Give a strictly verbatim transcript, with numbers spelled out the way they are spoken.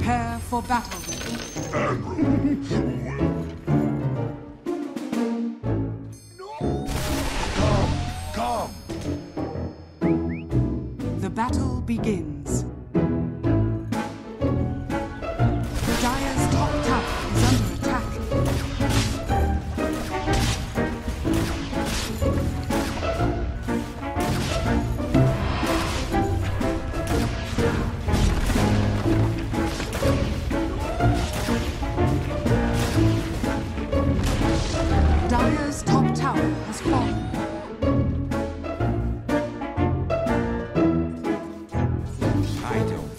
Prepare for battle. Come, come. The battle begins. Dire's top tower is under attack. Dire's top tower has fallen. I don't